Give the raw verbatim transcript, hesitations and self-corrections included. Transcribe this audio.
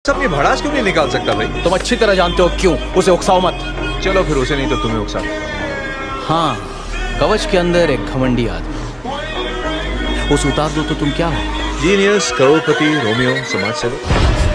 अपनी भड़ास क्यों नहीं निकाल सकता भाई? तुम अच्छी तरह जानते हो क्यों। उसे उकसाओ मत। चलो फिर उसे नहीं तो तुम्हें उकसा। हाँ, कवच के अंदर एक घमंडी आदमी, उसे उतार दो तो तुम क्या हो? जीनियस, करोड़पति, रोमियो, समाज सेवक।